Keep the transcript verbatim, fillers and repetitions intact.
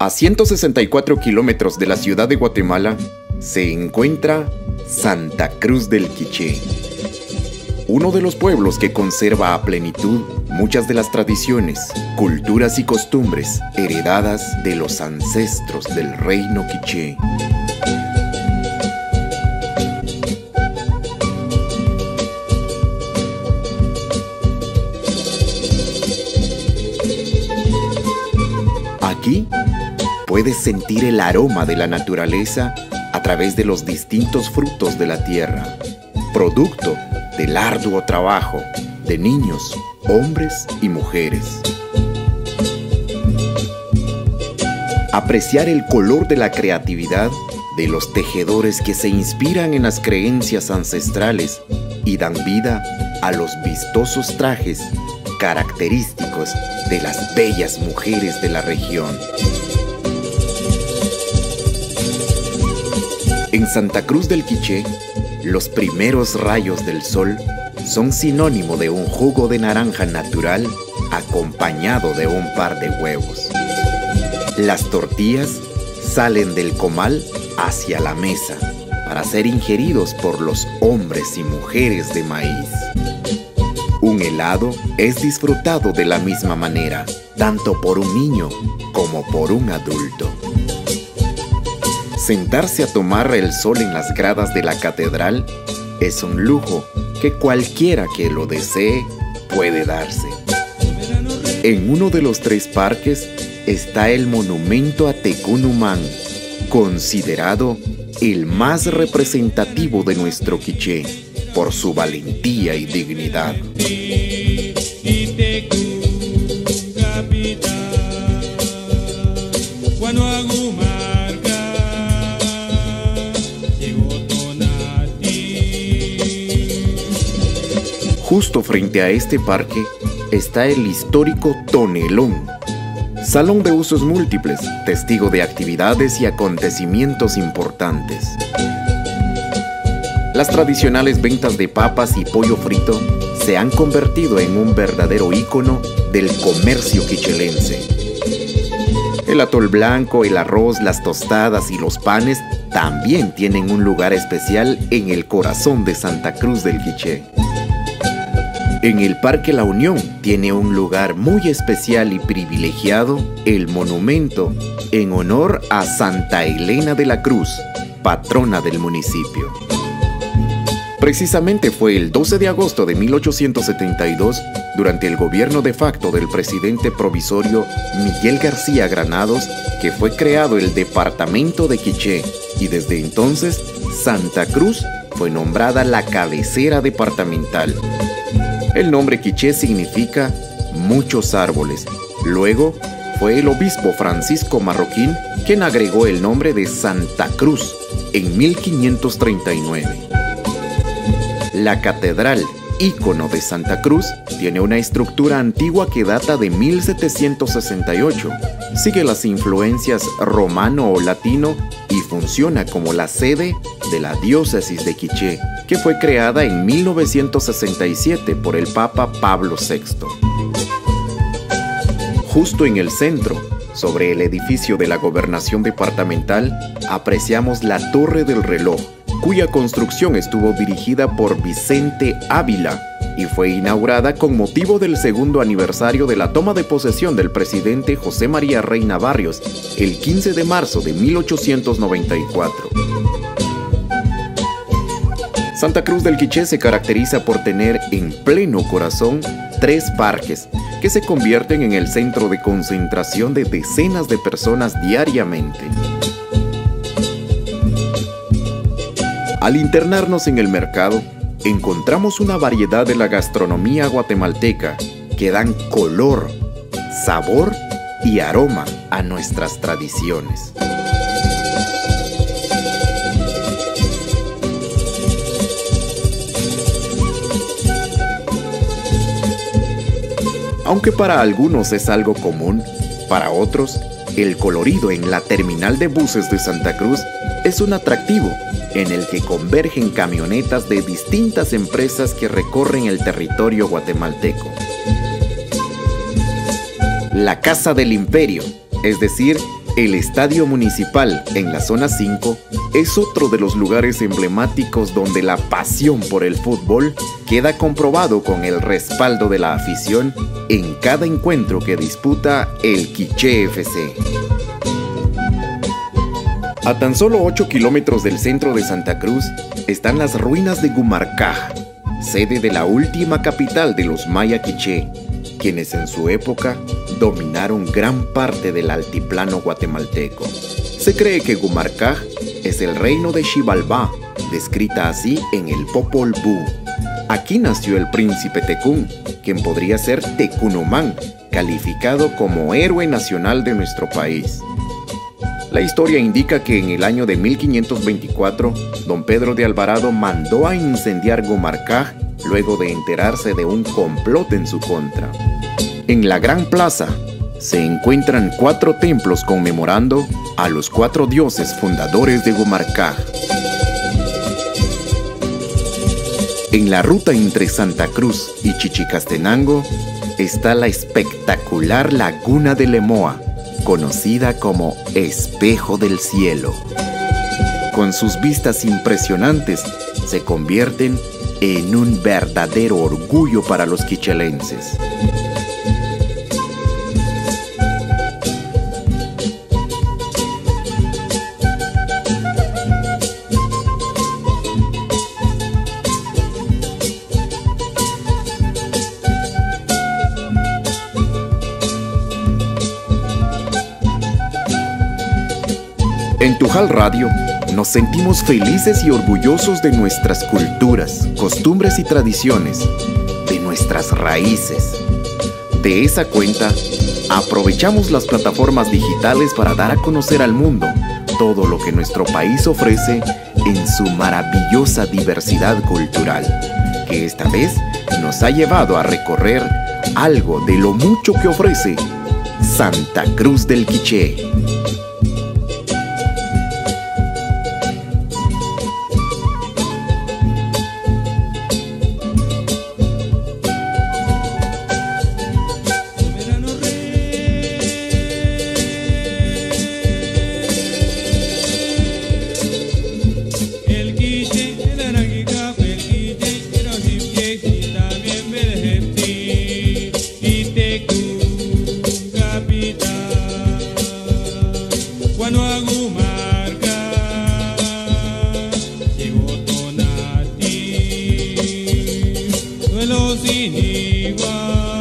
A ciento sesenta y cuatro kilómetros de la ciudad de Guatemala se encuentra Santa Cruz del Quiché, uno de los pueblos que conserva a plenitud muchas de las tradiciones, culturas y costumbres heredadas de los ancestros del reino quiché. Aquí puedes sentir el aroma de la naturaleza a través de los distintos frutos de la tierra, producto del arduo trabajo de niños, hombres y mujeres. Apreciar el color de la creatividad de los tejedores que se inspiran en las creencias ancestrales y dan vida a los vistosos trajes característicos de las bellas mujeres de la región. En Santa Cruz del Quiché, los primeros rayos del sol son sinónimo de un jugo de naranja natural acompañado de un par de huevos. Las tortillas salen del comal hacia la mesa para ser ingeridos por los hombres y mujeres de maíz. Un helado es disfrutado de la misma manera, tanto por un niño como por un adulto. Sentarse a tomar el sol en las gradas de la catedral es un lujo que cualquiera que lo desee puede darse. En uno de los tres parques está el monumento a Tecunumán, considerado el más representativo de nuestro Quiché por su valentía y dignidad. Justo frente a este parque está el histórico Tonelón, salón de usos múltiples, testigo de actividades y acontecimientos importantes. Las tradicionales ventas de papas y pollo frito se han convertido en un verdadero ícono del comercio quichelense. El atol blanco, el arroz, las tostadas y los panes también tienen un lugar especial en el corazón de Santa Cruz del Quiché. En el Parque La Unión tiene un lugar muy especial y privilegiado el monumento en honor a Santa Elena de la Cruz, patrona del municipio. Precisamente fue el doce de agosto de mil ochocientos setenta y dos, durante el gobierno de facto del presidente provisorio Miguel García Granados, que fue creado el departamento de Quiché, y desde entonces Santa Cruz fue nombrada la cabecera departamental. El nombre quiché significa muchos árboles. Luego fue el obispo Francisco Marroquín quien agregó el nombre de Santa Cruz en mil quinientos treinta y nueve. La catedral, ícono de Santa Cruz, tiene una estructura antigua que data de mil setecientos sesenta y ocho. Sigue las influencias romano o latino y funciona como la sede de la diócesis de Quiché, que fue creada en mil novecientos sesenta y siete por el Papa Pablo sexto. Justo en el centro, sobre el edificio de la Gobernación Departamental, apreciamos la Torre del Reloj, cuya construcción estuvo dirigida por Vicente Ávila y fue inaugurada con motivo del segundo aniversario de la toma de posesión del presidente José María Reina Barrios, el quince de marzo de mil ochocientos noventa y cuatro. Santa Cruz del Quiché se caracteriza por tener en pleno corazón tres parques que se convierten en el centro de concentración de decenas de personas diariamente. Al internarnos en el mercado, encontramos una variedad de la gastronomía guatemalteca que dan color, sabor y aroma a nuestras tradiciones. Aunque para algunos es algo común, para otros, el colorido en la terminal de buses de Santa Cruz es un atractivo en el que convergen camionetas de distintas empresas que recorren el territorio guatemalteco. La Casa del Imperio, es decir, El Estadio Municipal, en la zona cinco, es otro de los lugares emblemáticos donde la pasión por el fútbol queda comprobado con el respaldo de la afición en cada encuentro que disputa el Quiché F C. A tan solo ocho kilómetros del centro de Santa Cruz están las ruinas de Gumarcaj, sede de la última capital de los maya quiché, quienes en su época dominaron gran parte del altiplano guatemalteco. Se cree que Gumarcaj es el reino de Xibalbá, descrita así en el Popol Vuh. Aquí nació el príncipe Tecún, quien podría ser Tecunumán, calificado como héroe nacional de nuestro país. La historia indica que en el año de mil quinientos veinticuatro, don Pedro de Alvarado mandó a incendiar Gumarcaj luego de enterarse de un complot en su contra. En la Gran Plaza se encuentran cuatro templos conmemorando a los cuatro dioses fundadores de Gumarcaj. En la ruta entre Santa Cruz y Chichicastenango está la espectacular Laguna de Lemoa, conocida como Espejo del Cielo. Con sus vistas impresionantes, se convierten en un verdadero orgullo para los quichelenses. En Tujal Radio nos sentimos felices y orgullosos de nuestras culturas, costumbres y tradiciones, de nuestras raíces. De esa cuenta, aprovechamos las plataformas digitales para dar a conocer al mundo todo lo que nuestro país ofrece en su maravillosa diversidad cultural, que esta vez nos ha llevado a recorrer algo de lo mucho que ofrece Santa Cruz del Quiché. Cuando a Gumarcaj llegó Tonati, duelo sin igual.